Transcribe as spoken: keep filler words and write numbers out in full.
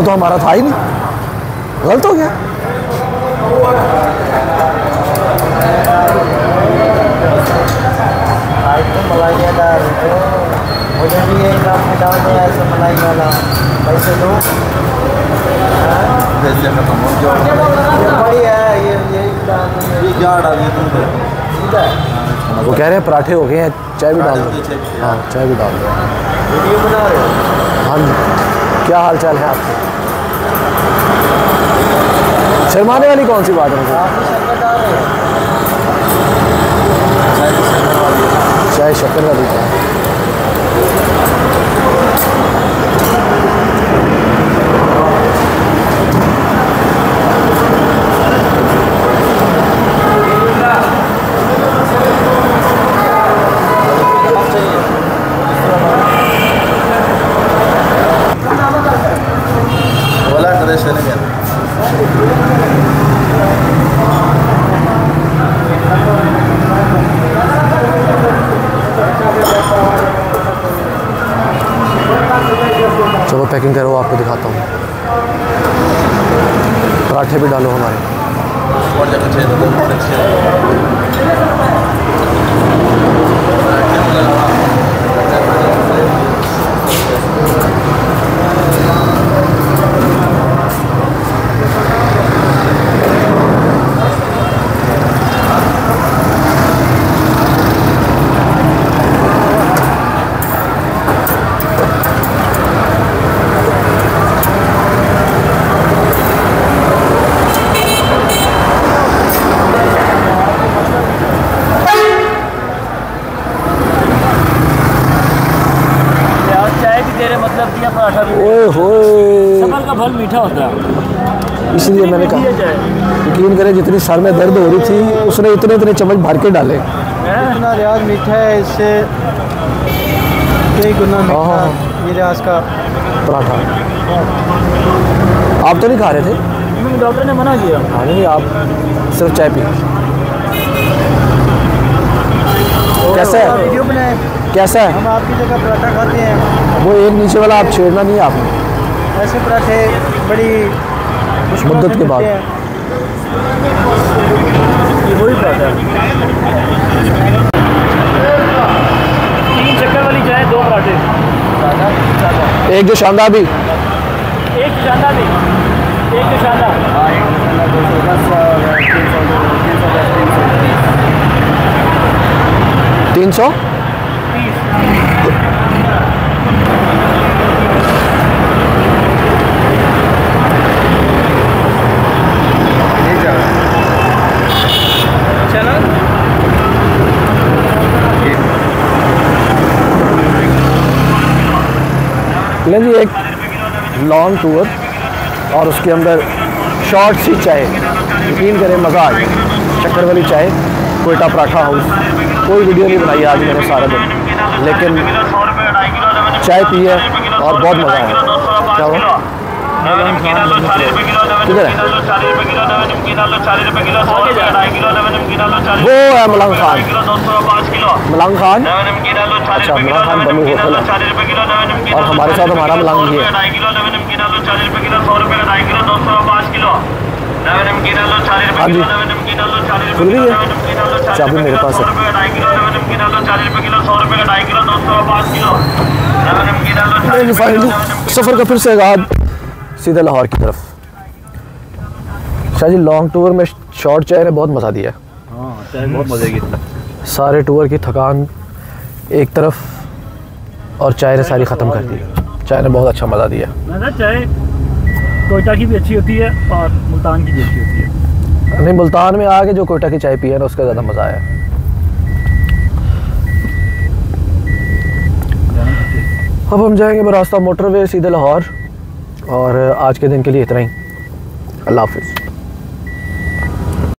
तो हमारा था ही नहीं, गलत हो गया। मलाईदार मुझे भी एक काम में डाल दिया ऐसे मलाई वाला पैसे दो पैसे खत्म हो जो बड़ी है ये यही ये क्या डाल दिया तुमने सीधा। वो कह रहे हैं पराठे हो गए हैं, चाय भी डाल दो। हाँ चाय भी डाल दो। वीडियो बना रहे हो? हाँ जी, क्या हाल चाल है आपके? शर्माने वाली कौन सी बात है? चाय शक्कर वाली चाय। बोला करे चले गया। चलो पैकिंग करो, आपको दिखाता हूँ। पराठे भी डालो हमारे। ओए होए, सफर का फल मीठा होता है, इसलिए मैंने कहा यकीन करें जितनी सर में दर्द हो रही थी उसने इतने इतने चम्मच भर के डाले। इतना रियाज मीठा है, इससे कई गुना मीठा ये रियाज का पराठा। आप तो नहीं खा रहे थे? डॉक्टर ने मना किया। हाँ नहीं, आप सिर्फ चाय पी। कैसा है? वीडियो बनाए कैसा है? हम आपकी जगह पराठा खाते हैं। वो एक नीचे वाला आप छेड़ना नहीं है आपने। ऐसे पराठे बड़ी मुद्दत के बाद। ये वही पराठा है। तीन चक्कर वाली चाय, दो पराठे, एक जो शानदार भी, एक शानदार भी, एक जो शानदार तीन सौ लें जी। एक लॉन्ग टूर और उसके अंदर शॉर्ट सी चाय, यकीन करें मज़ा आ गया। शक्कर वाली चाय, कोयटा पराठा हाउस। कोई वीडियो नहीं बनाई आज मैंने सारा दिन, लेकिन चाय पी है और बहुत मज़ा आया। क्या हुआ? किधर है? वो है मलंग खान। मलंग खान, अच्छा मलंग खान बनू होटल है और हमारे साथ हमारा मलंग भी है। हाँ जी, खुल गई है चाबी मेरे पास है। फाइनली सफ़र का फिर से आगाज़ सीधे लाहौर की तरफ। शाह जी, लॉन्ग टूर में शॉर्ट चाय ने बहुत मज़ा दिया। हाँ, चाय बहुत मज़े की। सारे टूर की थकान एक तरफ और चाय ने सारी ख़त्म कर दी। चाय ने बहुत अच्छा मज़ा दिया। चाय कोयटा की भी अच्छी होती है और मुल्तान की भी अच्छी होती है। नहीं, मुल्तान में आके जो कोयटा की चाय पी है ना उसका ज़्यादा मज़ा आया। अब हम जाएंगे बरास्ता मोटरवे सीधे लाहौर, और आज के दिन के लिए इतना ही। अल्लाह हाफ़िज़।